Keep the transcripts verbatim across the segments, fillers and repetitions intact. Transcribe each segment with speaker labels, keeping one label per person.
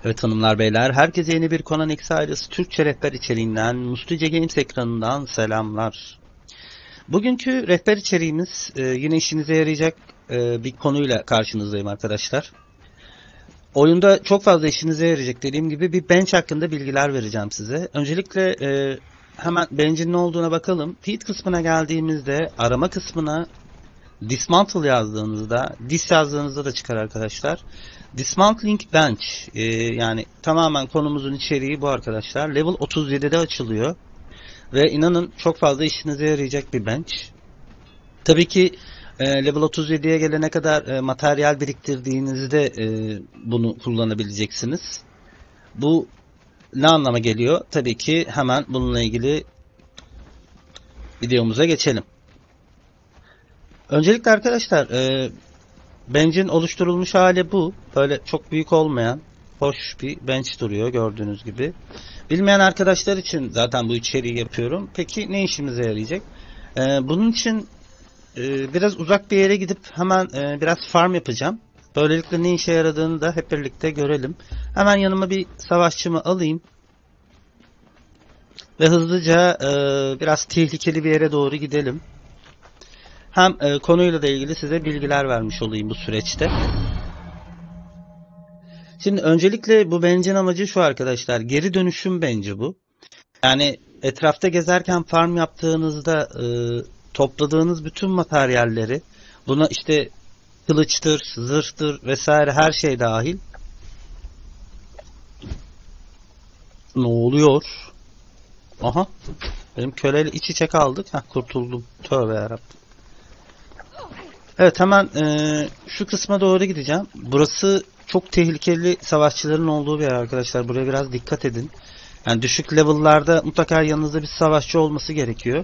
Speaker 1: Evet hanımlar beyler, herkese yeni bir Conan Exiles Türkçe rehber içeriğinden, Mustice Games ekranından selamlar. Bugünkü rehber içeriğimiz e, yine işinize yarayacak e, bir konuyla karşınızdayım arkadaşlar. Oyunda çok fazla işinize yarayacak dediğim gibi bir bench hakkında bilgiler vereceğim size. Öncelikle e, hemen bench'in ne olduğuna bakalım. Feed kısmına geldiğimizde arama kısmına Dismantle yazdığınızda, dis yazdığınızda da çıkar arkadaşlar. Dismantling Bench, e, yani tamamen konumuzun içeriği bu arkadaşlar. Level otuz yedide açılıyor. Ve inanın çok fazla işinize yarayacak bir bench. Tabii ki e, level otuz yediye gelene kadar e, materyal biriktirdiğinizde e, bunu kullanabileceksiniz. Bu ne anlama geliyor? Tabii ki hemen bununla ilgili videomuza geçelim. Öncelikle arkadaşlar e, bench'in oluşturulmuş hali bu. Böyle çok büyük olmayan hoş bir bench duruyor gördüğünüz gibi. Bilmeyen arkadaşlar için zaten bu içeriği yapıyorum. Peki ne işimize yarayacak? E, bunun için e, biraz uzak bir yere gidip hemen e, biraz farm yapacağım. Böylelikle ne işe yaradığını da hep birlikte görelim. Hemen yanıma bir savaşçımı alayım. Ve hızlıca e, biraz tehlikeli bir yere doğru gidelim. Hem e, konuyla da ilgili size bilgiler vermiş olayım bu süreçte. Şimdi öncelikle bu bench'in amacı şu arkadaşlar. Geri dönüşüm bench'i bu. Yani etrafta gezerken farm yaptığınızda e, topladığınız bütün materyalleri, buna işte kılıçtır, zırhtır vesaire her şey dahil. Ne oluyor? Aha. Benim köleyle iç içe kaldık. Heh, kurtuldum. Tövbe yarabbim. Evet hemen e, şu kısma doğru gideceğim. Burası çok tehlikeli savaşçıların olduğu bir yer arkadaşlar. Buraya biraz dikkat edin. Yani düşük level'larda mutlaka yanınızda bir savaşçı olması gerekiyor.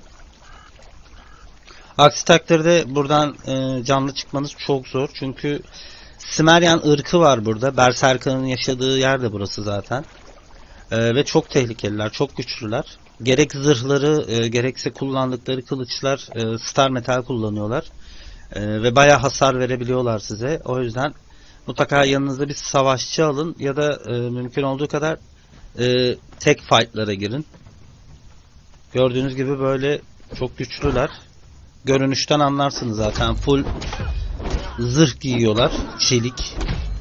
Speaker 1: Aksi takdirde buradan e, canlı çıkmanız çok zor. Çünkü Cimmerian ırkı var burada. Berserk'ın yaşadığı yer de burası zaten. E, ve çok tehlikeliler, çok güçlüler. Gerek zırhları, e, gerekse kullandıkları kılıçlar e, star metal kullanıyorlar. Ee, ve bayağı hasar verebiliyorlar size. O yüzden mutlaka yanınızda bir savaşçı alın ya da e, mümkün olduğu kadar e, tek fight'lara girin. Gördüğünüz gibi böyle çok güçlüler. Görünüşten anlarsınız zaten. Full zırh giyiyorlar. Çelik.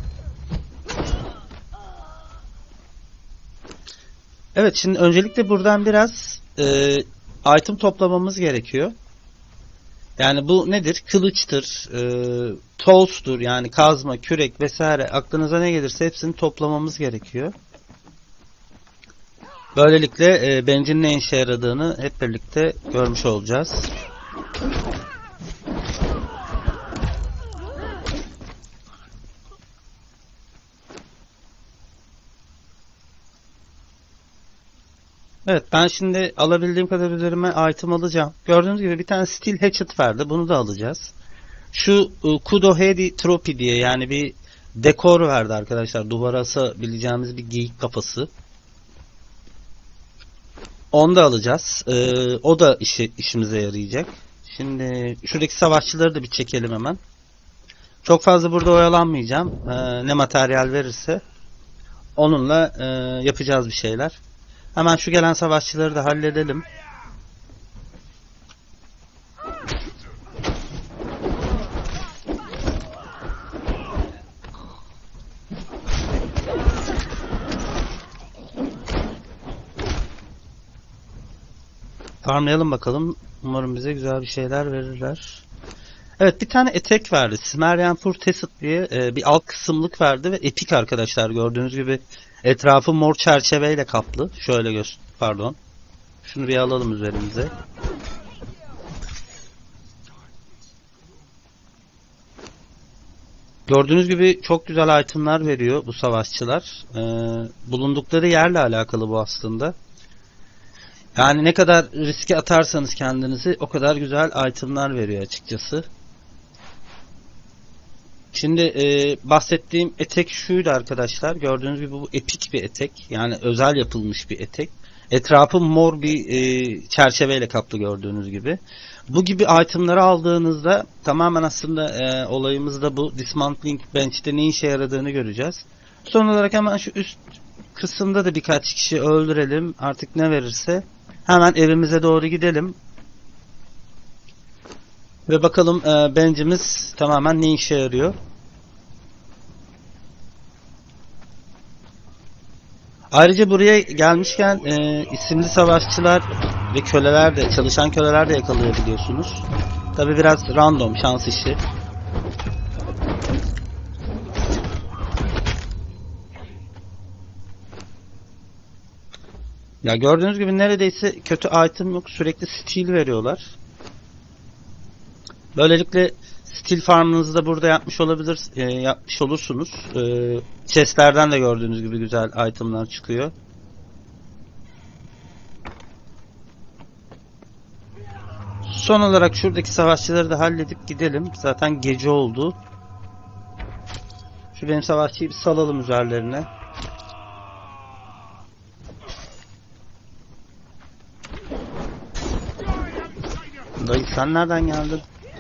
Speaker 1: Evet, şimdi öncelikle buradan biraz e, item toplamamız gerekiyor. Yani bu nedir? Kılıçtır, e, tools'tur yani kazma, kürek vesaire aklınıza ne gelirse hepsini toplamamız gerekiyor. Böylelikle e, bench'in ne işe yaradığını hep birlikte görmüş olacağız. Evet, ben şimdi alabildiğim kadar üzerime item alacağım. Gördüğünüz gibi bir tane steel hatchet verdi. Bunu da alacağız. Şu e, Kudo Hedi Trophy diye yani bir dekor verdi arkadaşlar. Duvara asabileceğimiz bir geyik kafası. Onu da alacağız. Ee, o da işi, işimize yarayacak. Şimdi şuradaki savaşçıları da bir çekelim hemen. Çok fazla burada oyalanmayacağım. Ee, ne materyal verirse onunla e, yapacağız bir şeyler. Hemen şu gelen savaşçıları da halledelim. Farmlayalım bakalım. Umarım bize güzel bir şeyler verirler. Evet, bir tane etek verdi. Cimmerian Fur Tacit diye e, bir alt kısımlık verdi ve epik arkadaşlar. Gördüğünüz gibi etrafı mor çerçeveyle kaplı. Şöyle göster. Pardon. Şunu bir alalım üzerimize. Gördüğünüz gibi çok güzel itemler veriyor bu savaşçılar. Ee, bulundukları yerle alakalı bu aslında. Yani ne kadar riske atarsanız kendinizi o kadar güzel itemler veriyor açıkçası. Şimdi e, bahsettiğim etek şuydu arkadaşlar. Gördüğünüz gibi bu epik bir etek. Yani özel yapılmış bir etek. Etrafı mor bir e, çerçeveyle kaplı gördüğünüz gibi. Bu gibi itemları aldığınızda tamamen aslında e, olayımız da bu. Dismantling Bench'te ne işe yaradığını göreceğiz. Son olarak hemen şu üst kısımda da birkaç kişi öldürelim. Artık ne verirse. Hemen evimize doğru gidelim. Ve bakalım e, bencimiz tamamen ne işe yarıyor. Ayrıca buraya gelmişken e, isimli savaşçılar ve köleler de, çalışan köleler de yakalayabiliyorsunuz. Tabi biraz random, şans işi. Ya gördüğünüz gibi neredeyse kötü item yok. Sürekli steel veriyorlar. Böylelikle steel farmınızı da burada yapmış olabilir, e, yapmış olursunuz. E, chestlerden de gördüğünüz gibi güzel itemlar çıkıyor. Son olarak şuradaki savaşçıları da halledip gidelim. Zaten gece oldu. Şu benim savaşçıyı bir salalım üzerlerine. Dayı sen nereden geldin?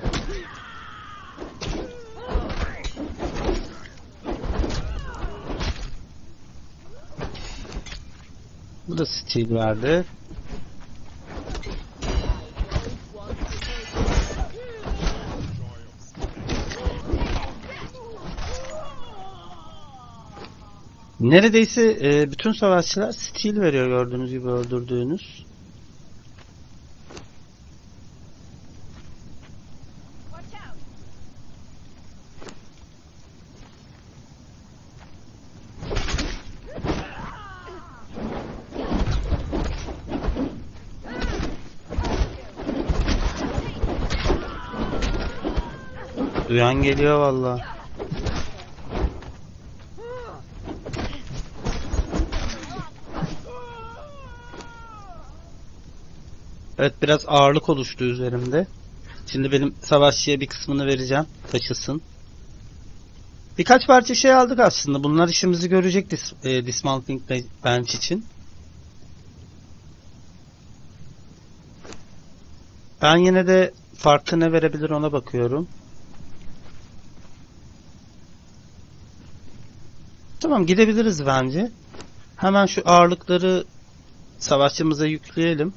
Speaker 1: Bu da steel verdi. Neredeyse e, bütün savaşçılar steel veriyor gördüğünüz gibi öldürdüğünüz. Duyan geliyor vallahi. Evet, biraz ağırlık oluştu üzerimde. Şimdi benim savaşçıya bir kısmını vereceğim. Taşısın. Birkaç parça şey aldık aslında. Bunlar işimizi görecek dis e, dismounting bench için. Ben yine de farklı ne verebilir ona bakıyorum. Tamam, gidebiliriz bence. Hemen şu ağırlıkları savaşçımıza yükleyelim.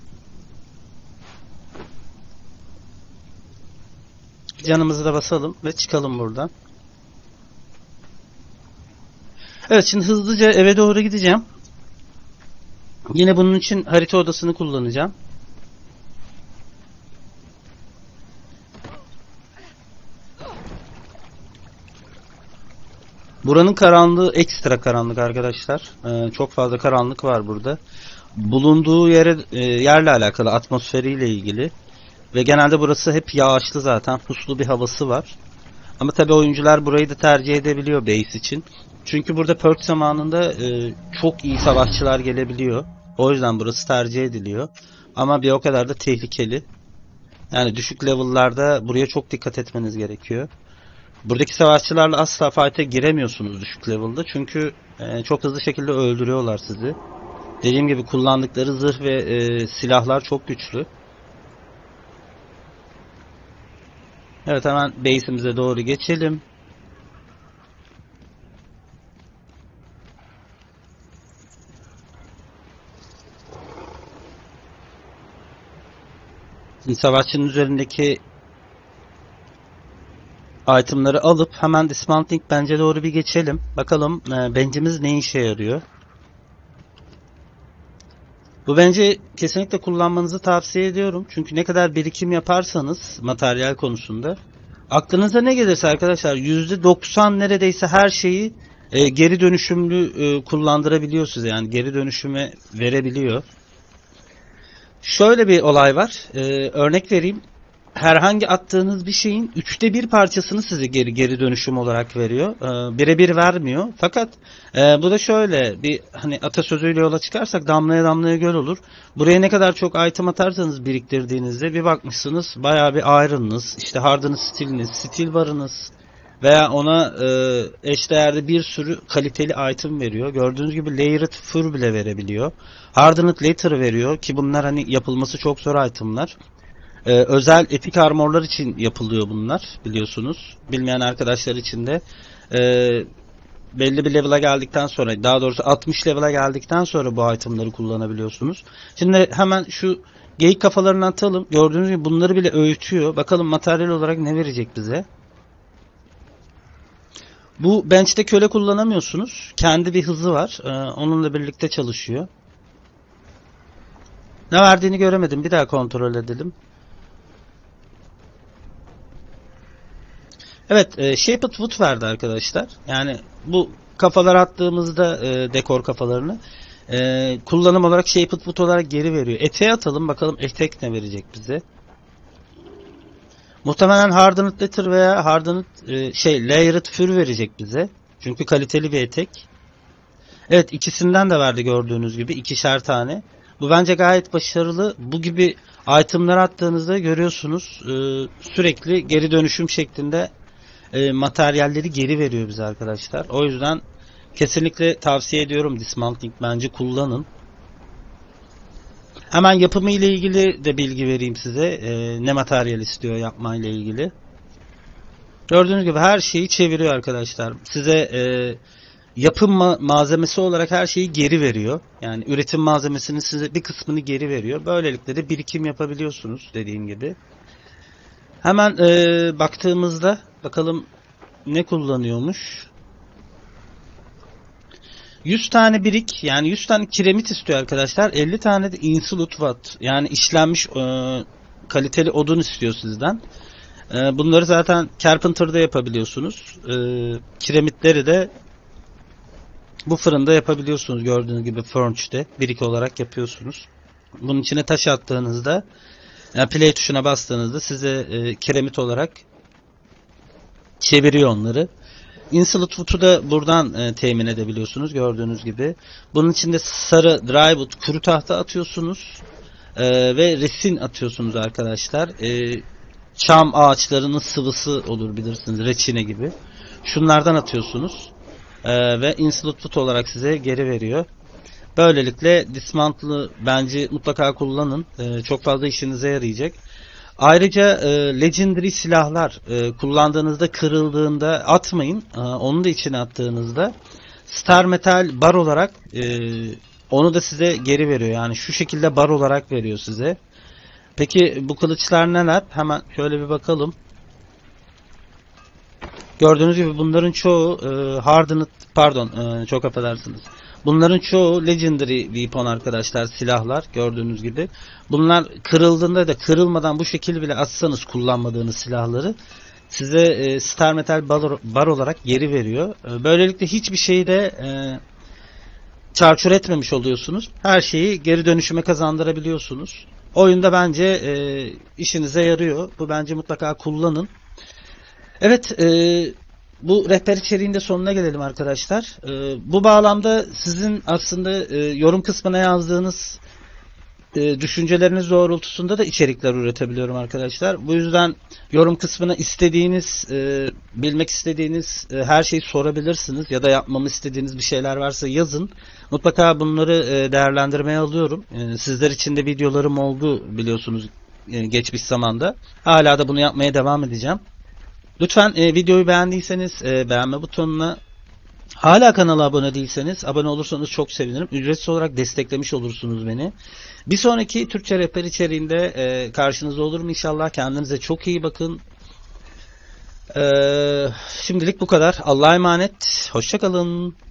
Speaker 1: Canımızı da basalım ve çıkalım buradan. Evet, şimdi hızlıca eve doğru gideceğim. Yine bunun için harita odasını kullanacağım. Buranın karanlığı ekstra karanlık arkadaşlar. Ee, çok fazla karanlık var burada. Bulunduğu yere e, yerle alakalı, atmosferiyle ilgili. Ve genelde burası hep yağışlı zaten. Puslu bir havası var. Ama tabi oyuncular burayı da tercih edebiliyor base için. Çünkü burada perk zamanında e, çok iyi savaşçılar gelebiliyor. O yüzden burası tercih ediliyor. Ama bir o kadar da tehlikeli. Yani düşük level'larda buraya çok dikkat etmeniz gerekiyor. Buradaki savaşçılarla asla fight'e giremiyorsunuz düşük level'da. Çünkü e, çok hızlı şekilde öldürüyorlar sizi. Dediğim gibi kullandıkları zırh ve e, silahlar çok güçlü. Evet, hemen base'imize doğru geçelim. Şimdi savaşçının üzerindeki itemları alıp hemen dismounting bench'e doğru bir geçelim. Bakalım e, bench'imiz ne işe yarıyor. Bu bench'i kesinlikle kullanmanızı tavsiye ediyorum. Çünkü ne kadar birikim yaparsanız materyal konusunda aklınıza ne gelirse arkadaşlar yüzde doksan neredeyse her şeyi e, geri dönüşümlü e, kullandırabiliyor size. Yani geri dönüşüme verebiliyor. Şöyle bir olay var. E, örnek vereyim. Herhangi attığınız bir şeyin üçte bir parçasını size geri geri dönüşüm olarak veriyor. Ee, birebir vermiyor. Fakat e, bu da şöyle bir hani atasözüyle yola çıkarsak damlaya damlaya göl olur. Buraya ne kadar çok item atarsanız biriktirdiğinizde bir bakmışsınız bayağı bir iron'ınız, işte hardened steel'iniz, steel bar'ınız veya ona e, eşdeğerde bir sürü kaliteli item veriyor. Gördüğünüz gibi layered fur bile verebiliyor. Hardened leather veriyor ki bunlar hani yapılması çok zor itemlar. Ee, özel epik armorlar için yapılıyor bunlar biliyorsunuz. Bilmeyen arkadaşlar için de. Ee, belli bir level'a geldikten sonra, daha doğrusu altmış level'a geldikten sonra bu itemları kullanabiliyorsunuz. Şimdi hemen şu geyik kafalarını atalım. Gördüğünüz gibi bunları bile öğütüyor. Bakalım materyal olarak ne verecek bize. Bu bench'te köle kullanamıyorsunuz. Kendi bir hızı var. Ee, onunla birlikte çalışıyor. Ne verdiğini göremedim. Bir daha kontrol edelim. Evet, e, Shaped Wood verdi arkadaşlar. Yani bu kafalar attığımızda e, dekor kafalarını e, kullanım olarak Shaped Wood olarak geri veriyor. Eteğe atalım bakalım etek ne verecek bize. Muhtemelen Hardened Leather veya Hardened e, şey Layered Fur verecek bize. Çünkü kaliteli bir etek. Evet, ikisinden de verdi gördüğünüz gibi ikişer tane. Bu bence gayet başarılı. Bu gibi itemler attığınızda görüyorsunuz e, sürekli geri dönüşüm şeklinde e, materyalleri geri veriyor bize arkadaşlar. O yüzden kesinlikle tavsiye ediyorum, Dismantling bence kullanın. Hemen yapımı ile ilgili de bilgi vereyim size. E, ne materyal istiyor yapma ile ilgili. Gördüğünüz gibi her şeyi çeviriyor arkadaşlar. Size e, yapım ma- malzemesi olarak her şeyi geri veriyor. Yani üretim malzemesinin size bir kısmını geri veriyor. Böylelikle de birikim yapabiliyorsunuz dediğim gibi. Hemen e, baktığımızda bakalım ne kullanıyormuş. yüz tane birik, yani yüz tane kiremit istiyor arkadaşlar. elli tane de insolute watt, yani işlenmiş e, kaliteli odun istiyor sizden. E, bunları zaten Carpenter'da yapabiliyorsunuz. E, kiremitleri de bu fırında yapabiliyorsunuz, gördüğünüz gibi furnace'de birik olarak yapıyorsunuz. Bunun içine taş attığınızda, yani play tuşuna bastığınızda size e, kiremit olarak çeviriyor onları. Insolute Wood'u da buradan e, temin edebiliyorsunuz gördüğünüz gibi. Bunun içinde sarı drywood, kuru tahta atıyorsunuz e, ve resin atıyorsunuz arkadaşlar. E, çam ağaçlarının sıvısı olur, bilirsiniz, reçine gibi. Şunlardan atıyorsunuz e, ve Insolute Wood olarak size geri veriyor. Böylelikle Dismantle'ı bence mutlaka kullanın. E, çok fazla işinize yarayacak. Ayrıca e, legendary silahlar e, kullandığınızda, kırıldığında atmayın. E, onu da içine attığınızda Star Metal bar olarak e, onu da size geri veriyor. Yani şu şekilde bar olarak veriyor size. Peki bu kılıçlar neler? Hemen şöyle bir bakalım. Gördüğünüz gibi bunların çoğu e, hardened, pardon e, çok affedersiniz. Bunların çoğu legendary weapon arkadaşlar, silahlar gördüğünüz gibi. Bunlar kırıldığında da, kırılmadan bu şekil bile atsanız kullanmadığınız silahları size e, Star Metal bar, bar olarak geri veriyor. E, böylelikle hiçbir şeyi de e, çarçur etmemiş oluyorsunuz. Her şeyi geri dönüşüme kazandırabiliyorsunuz. Oyunda bence e, işinize yarıyor. Bu bence mutlaka kullanın. Evet, e, bu rehber içeriğinde sonuna gelelim arkadaşlar. E, bu bağlamda sizin aslında e, yorum kısmına yazdığınız e, düşünceleriniz doğrultusunda da içerikler üretebiliyorum arkadaşlar. Bu yüzden yorum kısmına istediğiniz, e, bilmek istediğiniz e, her şeyi sorabilirsiniz. Ya da yapmamı istediğiniz bir şeyler varsa yazın. Mutlaka bunları e, değerlendirmeye alıyorum. E, sizler için de videolarım oldu biliyorsunuz e, geçmiş zamanda. Hala da bunu yapmaya devam edeceğim. Lütfen e, videoyu beğendiyseniz e, beğenme butonuna, hala kanala abone değilseniz abone olursanız çok sevinirim. Ücretsiz olarak desteklemiş olursunuz beni. Bir sonraki Türkçe rehber içeriğinde e, karşınızda olurum inşallah. Kendinize çok iyi bakın. E, şimdilik bu kadar. Allah'a emanet. Hoşça kalın.